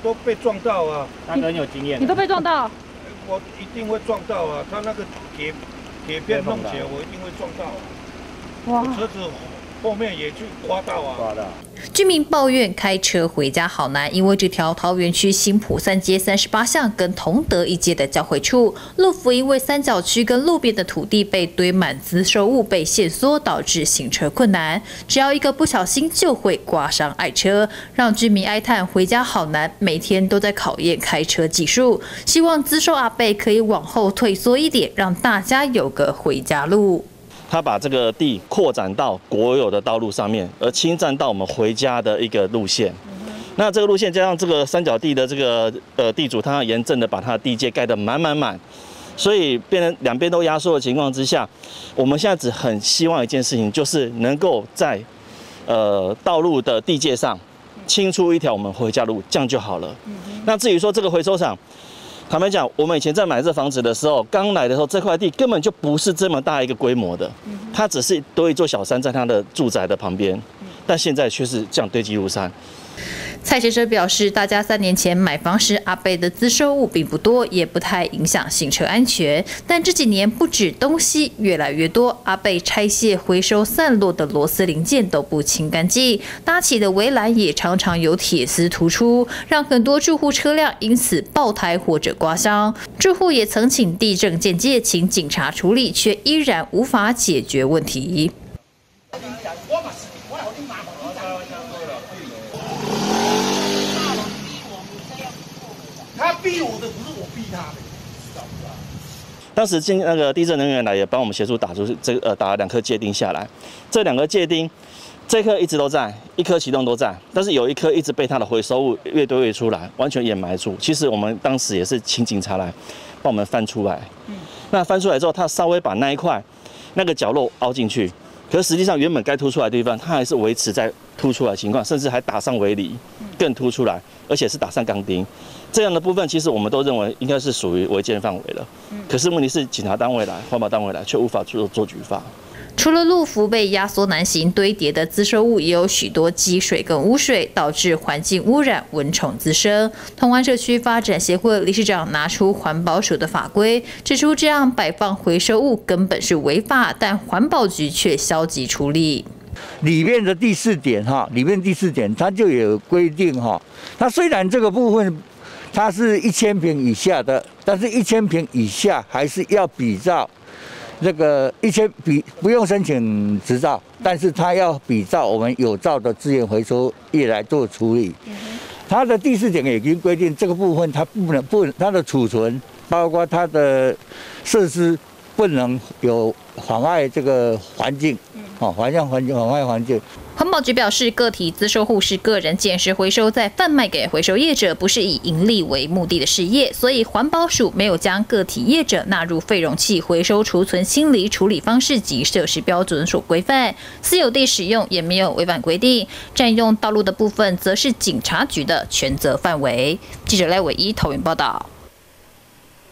都被撞到啊。 大哥，你有经验？ 你都被撞到？ 我一定会撞到啊！他那个铁片弄起来，我一定会撞到啊。哇！车子后面也去刮到啊。刮到。 居民抱怨开车回家好难，因为这条桃园区新埔3街38巷跟同德1街的交汇处，路幅因为三角区跟路边的土地被堆满资售物被限缩，导致行车困难。只要一个不小心就会刮伤爱车，让居民哀叹回家好难，每天都在考验开车技术。希望资售阿伯可以往后退缩一点，让大家有个回家路。 他把这个地扩展到国有的道路上面，而侵占到我们回家的一个路线。那这个路线加上这个三角地的这个地主，他严正的把他的地界盖得满，所以变成两边都压缩的情况之下，我们现在只很希望一件事情，就是能够在道路的地界上清出一条我们回家路，这样就好了。那至于说这个回收厂，坦白讲，我们以前在买这房子的时候，刚来的时候，这块地根本就不是这么大一个规模的，它只是多一座小山在它的住宅的旁边，但现在却是这样堆积如山。 蔡先生表示，大家3年前买房时，阿伯的资售物并不多，也不太影响行车安全。但这几年不止东西越来越多，阿伯拆卸回收散落的螺丝零件都不清干净，搭起的围栏也常常有铁丝突出，让很多住户车辆因此爆胎或者刮伤。住户也曾请地政鉴界请警察处理，却依然无法解决问题。 他逼我的，不是我逼他的，知道不知道？ 当时那个地政人员来也帮我们协助打出打了2颗界钉下来，这2个界钉，这颗一直都在，1颗启动都在，但是有1颗一直被它的回收物越堆越出来，完全掩埋住。其实我们当时也是请警察来帮我们翻出来，那翻出来之后，他稍微把那一块那个角落凹进去。可是实际上，原本该凸出来的地方，它还是维持在凸出来的情况，甚至还打上围篱，更凸出来，而且是打上钢钉。这样的部分，其实我们都认为应该是属于违建范围了。可是问题是，警察单位来、环保单位来，却无法做举发。 除了路幅被压缩难行，堆叠的资售物也有许多积水跟污水，导致环境污染、蚊虫滋生。同安社区发展协会理事长拿出环保署的法规，指出这样摆放回收物根本是违法，但环保局却消极处理。 里面的第4点它就有规定哈，它虽然这个部分它是1000坪以下的，但是1000坪以下还是要比照。这个不用申请执照，但是它要比照我们有照的资源回收业来做处理。它的第4点已经规定，这个部分它它的储存，包括它的设施不能有妨碍这个环境，妨碍环境。 环保局表示，个体资售户是个人捡拾回收再贩卖给回收业者，不是以盈利为目的的事业，所以环保署没有将个体业者纳入废容器回收、储存、清理、处理方式及设施标准所规范。私有地使用也没有违反规定，占用道路的部分则是警察局的权责范围。记者赖伟一桃园报道。